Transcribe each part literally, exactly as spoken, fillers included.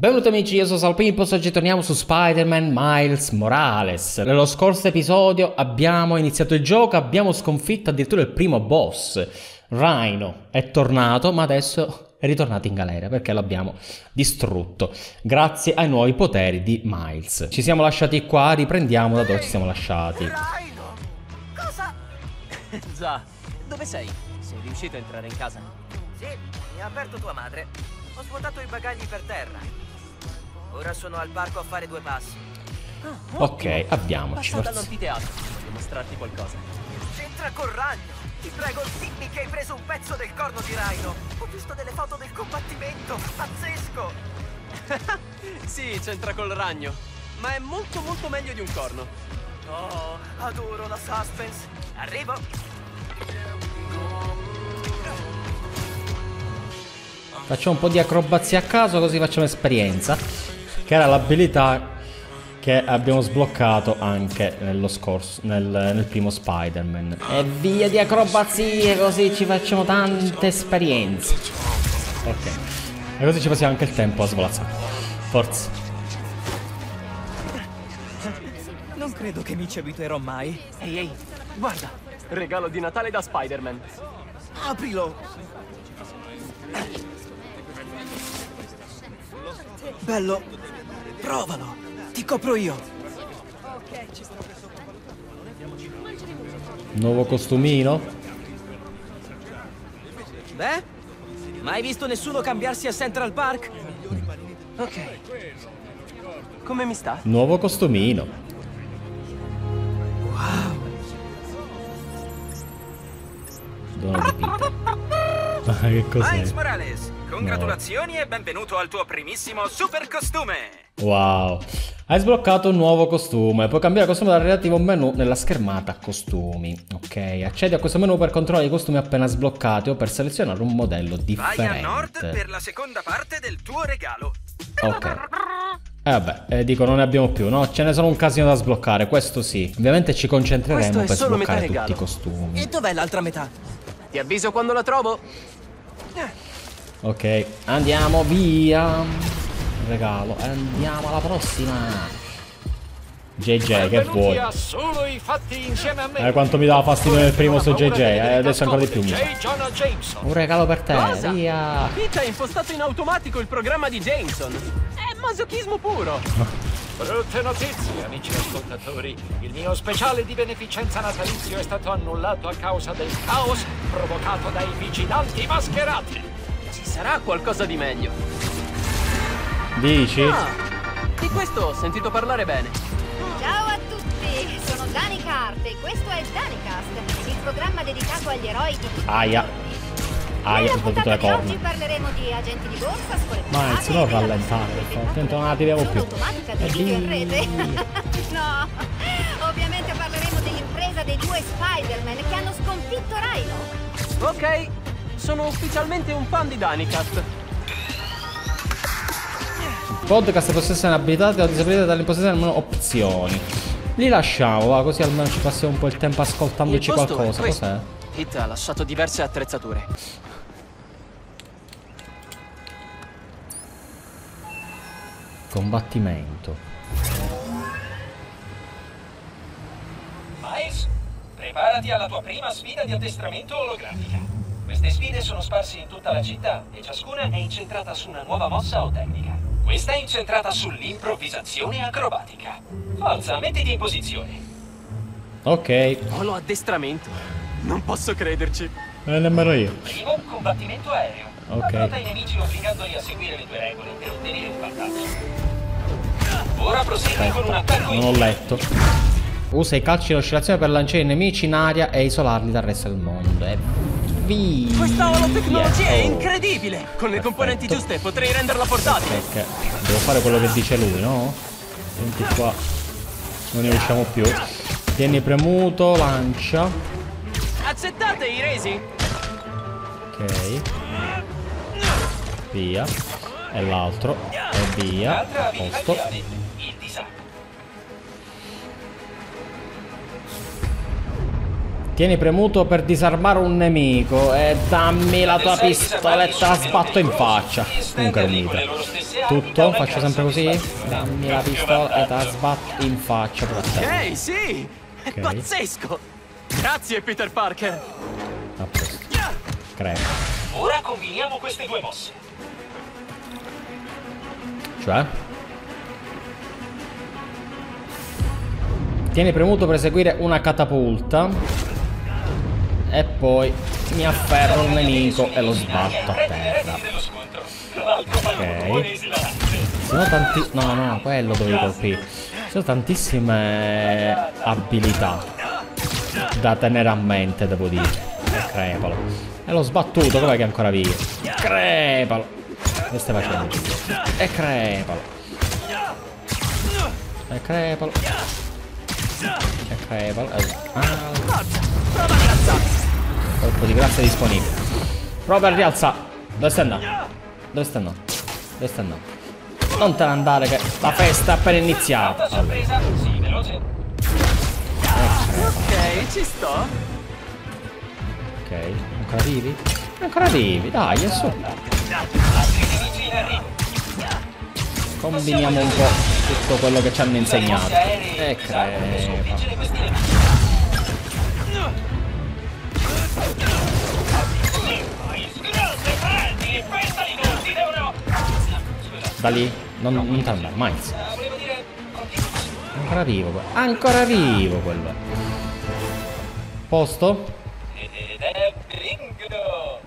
Benvenuti amici, io sono Salpimpo, oggi torniamo su Spider-Man Miles Morales. Nello scorso episodio abbiamo iniziato il gioco, abbiamo sconfitto addirittura il primo boss. Rhino è tornato, ma adesso è ritornato in galera perché l'abbiamo distrutto grazie ai nuovi poteri di Miles. Ci siamo lasciati qua, riprendiamo da dove ci siamo lasciati. Rhino! Cosa? Già, dove sei? Sei riuscito a entrare in casa? Sì, mi ha aperto tua madre. Ho svuotato i bagagli per terra. Ora sono al parco a fare due passi. Ah, ok, abbiamoci. Passa dall'anfiteatro, voglio mostrarti qualcosa. C'entra col ragno! Ti prego, dimmi che hai preso un pezzo del corno di Rhino. Ho visto delle foto del combattimento, pazzesco! Sì, c'entra col ragno, ma è molto molto meglio di un corno. Oh, adoro la suspense. Arrivo! Facciamo un po' di acrobazia a caso così facciamo esperienza, che era l'abilità che abbiamo sbloccato anche nello scorso, nel, nel primo Spider-Man. E via di acrobazie, così ci facciamo tante esperienze. Ok, e così ci passiamo anche il tempo a svolazzare. Forza. Non credo che mi ci abituerò mai. Ehi, ehi, guarda, regalo di Natale da Spider-Man. Aprilo! Bello, provalo, ti copro io. Nuovo costumino? Beh, mai visto nessuno cambiarsi a Central Park? Ok. Come mi sta? Nuovo costumino. Wow. Dono di Peter. Ma che cos'è? Miles Morales, congratulazioni no. E benvenuto al tuo primissimo super costume. Wow. Hai sbloccato un nuovo costume. Puoi cambiare costume dal relativo menu nella schermata costumi. Ok, accedi a questo menu per controllare i costumi appena sbloccati o per selezionare un modello differente. Vai a nord per la seconda parte del tuo regalo. Ok. E eh vabbè, eh, dico non ne abbiamo più, no? Ce ne sono un casino da sbloccare, questo sì. Ovviamente ci concentreremo per sbloccare tutti i costumi. E dov'è l'altra metà? Ti avviso quando la trovo. Ok, andiamo via. Regalo, andiamo alla prossima. J J, che vuoi? Solo i fatti insieme a me. Eh, quanto mi dava fastidio nel primo su J J, eh, adesso ancora di più. Un regalo per te, Cosa? via. Pete ha impostato in automatico il programma di Jameson. È masochismo puro. Brutte notizie, amici ascoltatori. Il mio speciale di beneficenza natalizio è stato annullato a causa del caos provocato dai vigilanti mascherati. Ci sarà qualcosa di meglio. Dici? Ah, di questo ho sentito parlare bene. Ciao a tutti, sono Danicart e questo è Danicast, il programma dedicato agli eroi di tutti. Aia. Ah, io ho sbattuto le corna. Oggi parleremo di agenti di borsa, ma anzi, non rallentare, attento, non la tiriamo più. Automatica di video in rete. No, ovviamente parleremo dell'impresa dei due Spider-Man che hanno sconfitto Rhino. Ok, sono ufficialmente un fan di Danicast. Il podcast possessa abilitate o disabilitate dall'impostazione almeno opzioni. Li lasciamo, va, così almeno ci passiamo un po' il tempo ascoltandoci qualcosa. Cos'è? Pete ha lasciato diverse attrezzature. Combattimento. Miles, preparati alla tua prima sfida di addestramento olografica. Queste sfide sono sparse in tutta la città e ciascuna è incentrata su una nuova mossa o tecnica. Questa è incentrata sull'improvvisazione acrobatica. Forza, mettiti in posizione. Ok. Solo addestramento. Non posso crederci. Eh, nemmeno io. Primo, combattimento aereo. Ok. Affronta i nemici obbligandoli a seguire le tue regole per ottenere un vantaggio. Ora prosegui con un attacco in... Non ho letto. Usa i calci in oscillazione per lanciare i nemici in aria e isolarli dal resto del mondo. E via. Questa holotecnologia oh. è incredibile. Con le Perfetto. componenti giuste potrei renderla portatile. Perché devo fare quello che dice lui, no? Senti qua. Non ne usciamo più. Tieni premuto, lancia. Accettate i resi? Ok. Via. E l'altro. E via. Altra A abilità posto. chiave, il disarmo. Tieni premuto per disarmare un nemico e dammi la tua pistola e te la sbatto in faccia. Comunque è un mitra. Tutto? Faccio sempre così? Dammi la pistola e te la sbatto in faccia. Ok, sì! È okay. Pazzesco! Grazie, Peter Parker! A posto. Credo. Ora combiniamo queste due mosse. Cioè? Tieni premuto per eseguire una catapulta e poi mi afferro il nemico e lo sbatto a terra. Ok. Sono tanti... No, no, quello dovevi colpire. Sono tantissime abilità da tenere a mente, devo dire. E crepalo. E l'ho sbattuto, com'è che è ancora vivo? Crepalo. Che stai facendo? E crepalo. E crepalo. E crepalo. Ah. Colpo di grazia disponibile. Prova a rialzare. Dove stai andando? Dove stai andando? Dove stai andando? Non te ne andare che la festa è appena iniziata. Sorpresa, sì, veloce. Ok, ci sto. Ok, ancora vivi? Ancora vivi, dai, è su. Combiniamo un po' tutto quello che ci hanno insegnato. E crepa. Da lì, non, non ti andare, Miles. Ancora vivo, quello. Ancora vivo quello. Posto? Ed è bingo!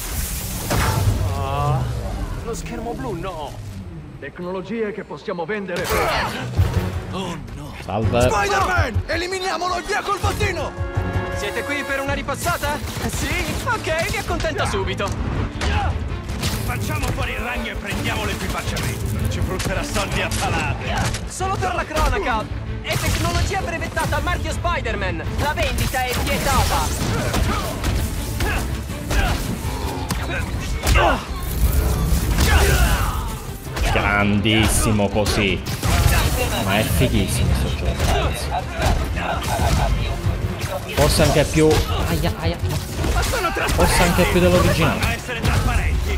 Oh, lo schermo blu no! Tecnologie che possiamo vendere per... Oh no! Salve. Spider-Man! Eliminiamolo e via col bottino! Siete qui per una ripassata? Sì? Ok, vi accontento subito! Facciamo fuori il ragno e prendiamo l'equipaggiamento. Ci frutterà soldi a palate. Solo per la cronaca! È tecnologia brevettata al marchio Spider-Man! La vendita è vietata! Grandissimo così. Ma è fighissimo questo gioco, ragazzi. Forse anche più... Aia, aia. Forse anche più dell'originale. Essere trasparenti.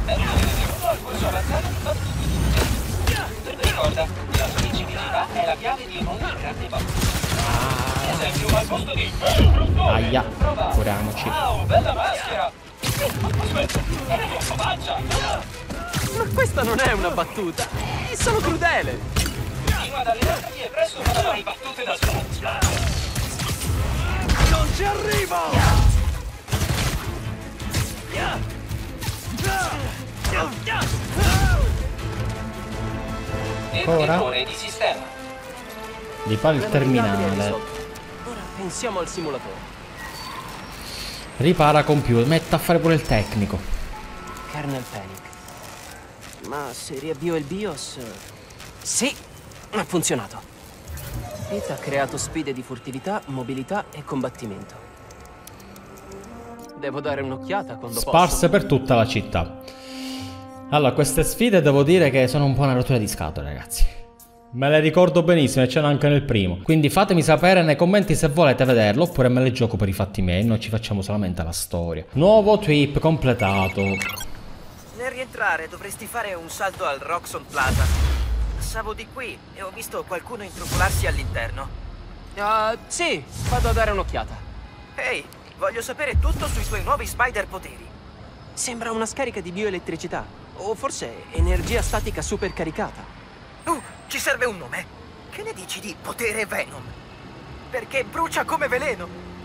Ricorda, la vincibilità è la chiave di ogni grande boss. Esempio al posto di... Aia, curiamoci. Wow, bella maschera! Aspetta, è la tua faccia! Ma questa non è una battuta! Sono crudele! Continua ad allenarti e presto farai battute da spazio. Non ci arrivo! Ancora? Di sistema. Ripara il terminale. Ora pensiamo al simulatore. Ripara computer. Metta a fare pure il tecnico. Kernel Panic. Ma se riavvio il BIOS... Sì! Ha funzionato. Pete ha creato sfide di furtività, mobilità e combattimento. Devo dare un'occhiata quando Sparse posso. per tutta la città. Allora, queste sfide devo dire che sono un po' una rottura di scatole, ragazzi. Me le ricordo benissimo e c'erano anche nel primo. Quindi fatemi sapere nei commenti se volete vederlo oppure me le gioco per i fatti miei. Noi ci facciamo solamente la storia. Nuovo trip completato. Nel rientrare dovresti fare un salto al Roxxon Plaza. Passavo di qui e ho visto qualcuno intrufolarsi all'interno. Uh, sì, vado a dare un'occhiata. Ehi, voglio sapere tutto sui tuoi nuovi spider poteri. Sembra una scarica di bioelettricità. O forse energia statica supercaricata. Uh, ci serve un nome. Che ne dici di potere Venom? Perché brucia come veleno.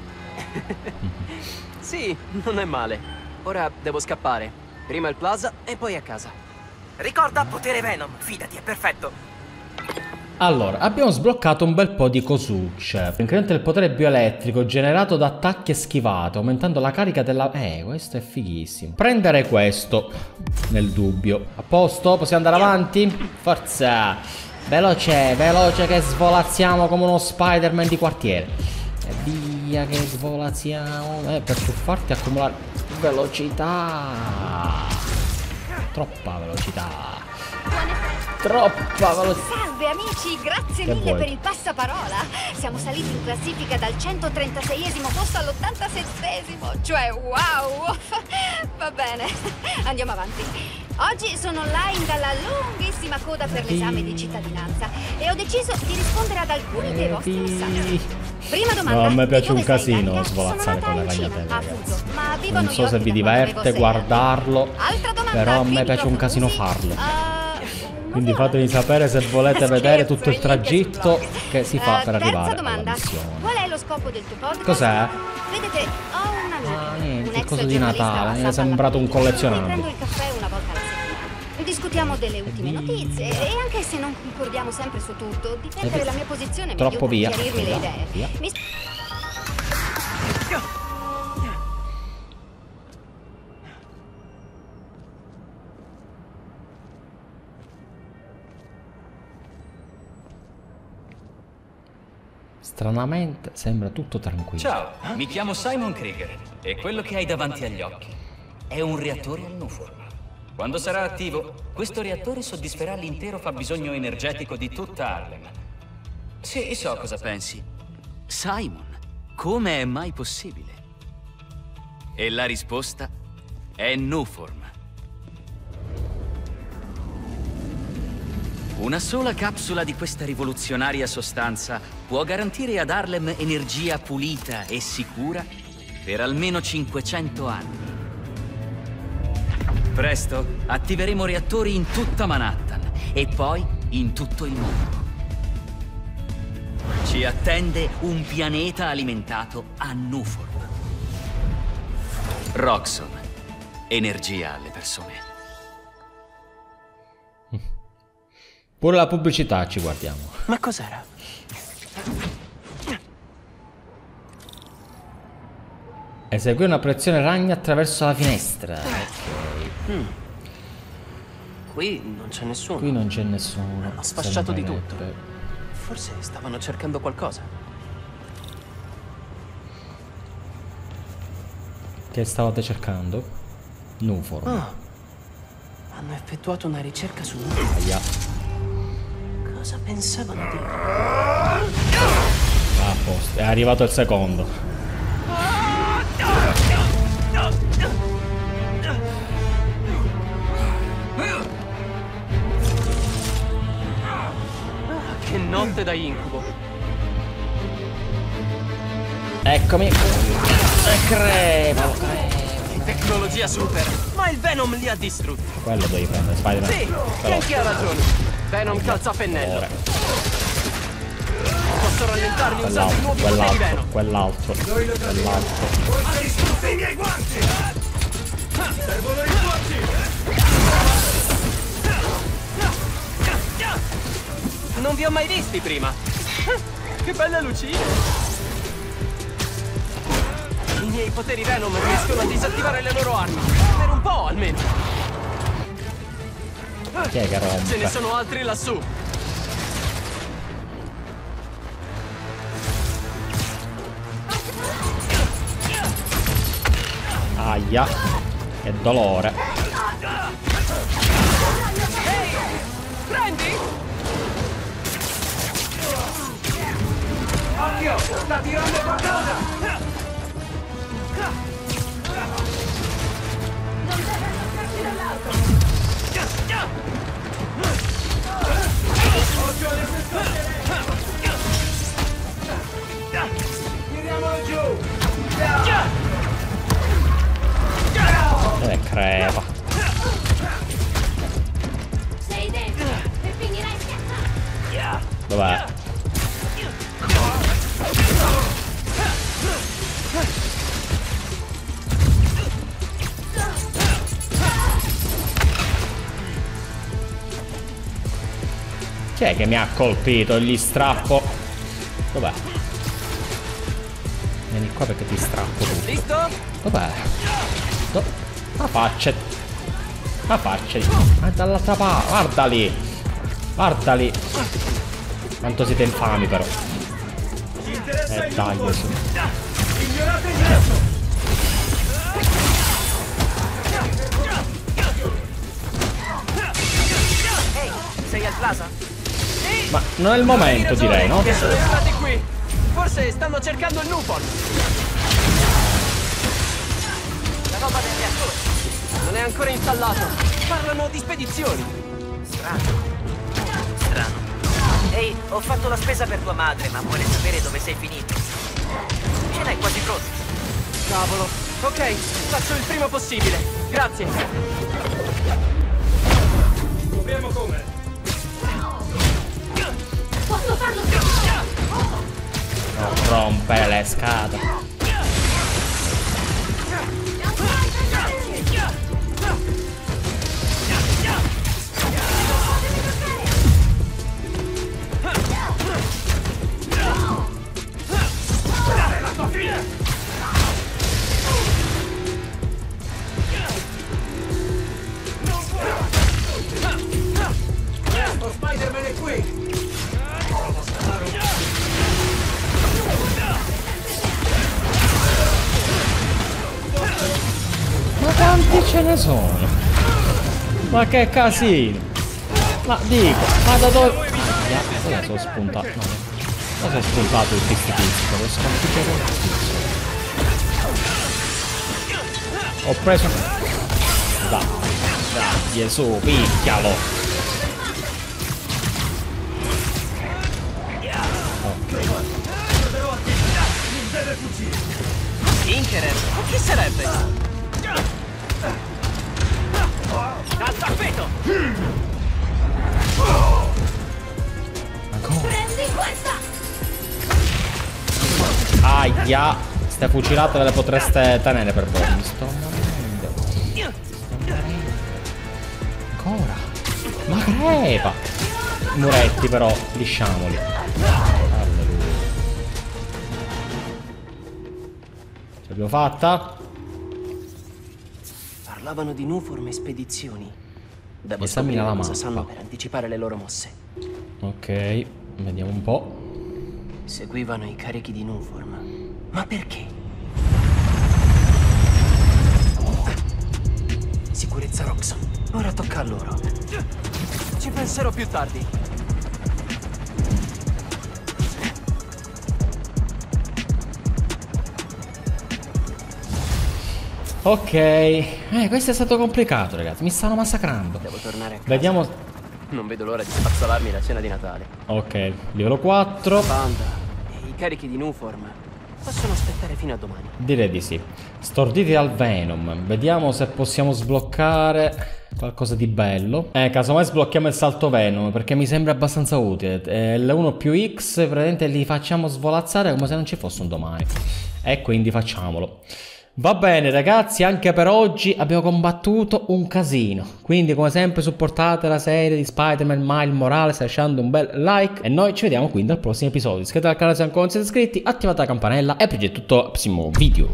Sì, non è male. Ora devo scappare. Prima il plaza e poi a casa. Ricorda potere Venom, fidati, è perfetto. Allora, abbiamo sbloccato un bel po' di cosucce. Incrementa il potere bioelettrico generato da attacchi e schivate, aumentando la carica della... Eh, questo è fighissimo. Prendere questo, nel dubbio. A posto? Possiamo andare avanti? Forza! Veloce, veloce che svolazziamo come uno Spider-Man di quartiere. E via che svolazziamo. Eh, per farti accumulare velocità. Troppa velocità. Troppa velocità. Salve amici, grazie Che mille vuoi? per il passaparola. Siamo saliti in classifica dal centotrentaseiesimo posto all'ottantasettesimo. Cioè, wow! Va bene, andiamo avanti. Oggi sono online dalla lunghissima coda per l'esame di cittadinanza e ho deciso di rispondere ad alcuni dei vostri messaggi. Prima domanda. No, a me piace di dove un sei, casino Danica? svolazzare Sono con le nata in Cina, ragnatele, appunto, ragazzi. ma vivo a Non New so York se vi da quando avevo diverte sei guardarlo, anni. Altra domanda, però a me qui piace un casino microfoni. farlo. Uh, Quindi non fatemi viola. sapere se volete Scherzo, vedere tutto il niente tragitto sul blog. che si fa Eh, per arrivare terza alla domanda. missione. Qual è lo scopo del tuo podcast? Cos'è? Vedete, ho un amico, Ah, niente, un ex cosa di giornalista Natale, mi è basata sembrato un alla Police. collezionabile. Ci prendo il caffè una volta alla settimana. Discutiamo delle ultime notizie e anche se non concordiamo sempre su tutto, difendere Eh, la mia posizione mi troppo aiuta via. a chiarirmi le Via, idee. via. Mi... Stranamente sembra tutto tranquillo. Ciao, mi chiamo Simon Krieger e quello che hai davanti agli occhi è un reattore al Nuform. Quando sarà attivo, questo reattore soddisferà l'intero fabbisogno energetico di tutta Harlem. Sì, so cosa pensi. Simon, come è mai possibile? E la risposta è Nuform. Una sola capsula di questa rivoluzionaria sostanza può garantire ad Harlem energia pulita e sicura per almeno cinquecento anni. Presto attiveremo reattori in tutta Manhattan e poi in tutto il mondo. Ci attende un pianeta alimentato a Nuform. Roxxon, energia alle persone. Pure la pubblicità ci guardiamo. Ma cos'era? Eseguì una proiezione ragna attraverso la finestra. Mm. Qui non c'è nessuno. Qui non c'è nessuno. Ho sfasciato di tutto. sembrerebbe. Forse stavano cercando qualcosa. Che stavate cercando? Nuform. Oh. Hanno effettuato una ricerca su noi. Aia. Cosa pensavano di... Ah, a posto. È arrivato il secondo. Che notte da incubo. Eccomi. E crepalo, crepalo. Tecnologia super. Ma il Venom li ha distrutti. Quello devi prendere, Spider-Man. Sì, Però- Genki ha ragione. Venom calza a pennello. Ora. Posso rallentarli usando i Quell'altro, nuovi poteri quell'altro, Venom. quell'altro, quell'altro. Ha distrutto i miei guanti! Servono i guanti! Non vi ho mai visti prima. Che belle lucine. I miei poteri Venom riescono a disattivare le loro armi. Per un po' almeno. Chi è che rompe? Ce ne sono altri lassù. Aia. Che dolore. Prendi! Occhio! Sta tirando qualcosa! Occhio alle sue scorte! Tiriamolo giù! E crepa. Sei dentro e finirai schiacciato. Dov'è? Chi è che mi ha colpito? Gli strappo. Dov'è? Vieni qua perché ti strappo tu. Visto? Dov'è? Do- La faccia. La faccia. Ma dall'altra parte. Guarda lì. Guarda lì. Quanto siete infami però. Eh dai, su. Ignorate il resto! Ehi, sei sei al plaza? Sì! Ma non è il momento, direi, no? Che sono stati qui! Forse stanno cercando il Newport! La roba del reattore! Non è ancora installato! Parlano di spedizioni! Strano. Strano. Ehi, ho fatto la spesa per tua madre, ma vuole sapere dove sei finito. Ce l'hai quasi pronta. Cavolo! Ok, faccio il prima possibile! Grazie! Proviamo come? Posso farlo! Non rompere le scatole. Spider-Man è qui! Ma quanti ce ne sono? Ma che casino! Ma dico, ma da dove... Ah, dove sono spuntato? No, dove sono spuntato tutti sti pizzi? Devo sconfiggere quel tizio. Ho preso... Dai, dai, su, picchialo! Tinkerer? Ma chi sarebbe? Al tappeto! Ancora? Prendi questa! Aia! Ste fucilate ve le potreste tenere per voi. Mi sto morendo. Ancora? Ma crepa! Muretti però, lisciamoli. Alleluia. Ce l'abbiamo fatta? Parlavano di Nuform e spedizioni. Devo Esamina scoprire la cosa sanno mappa. per anticipare le loro mosse. Ok, vediamo un po'. Seguivano i carichi di Nuform. Ma perché? Sicurezza Roxxon. Ora tocca a loro. Ci penserò più tardi. Ok, eh, questo è stato complicato, ragazzi. Mi stanno massacrando. Devo tornare a casa. Vediamo. Non vedo l'ora di spazzolarmi la cena di Natale. Ok, livello quattro. Panda e i carichi di Nuform possono aspettare fino a domani. Direi di sì. Storditi al Venom. Vediamo se possiamo sbloccare qualcosa di bello. Eh, casomai sblocchiamo il salto Venom, perché mi sembra abbastanza utile. Eh, L uno più X, praticamente li facciamo svolazzare come se non ci fosse un domani. E quindi facciamolo. Va bene ragazzi, anche per oggi abbiamo combattuto un casino. Quindi come sempre supportate la serie di Spider-Man Miles Morales lasciando un bel like. E noi ci vediamo quindi al prossimo episodio. Iscrivetevi al canale se ancora non siete iscritti, attivate la campanella e per oggi è tutto al prossimo video.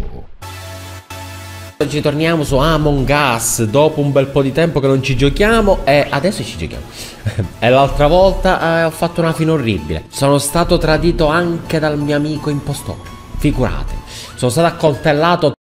Oggi torniamo su Among Us dopo un bel po' di tempo che non ci giochiamo e adesso ci giochiamo. E l'altra volta eh, ho fatto una fine orribile. Sono stato tradito anche dal mio amico impostore. Figurate, sono stato accoltellato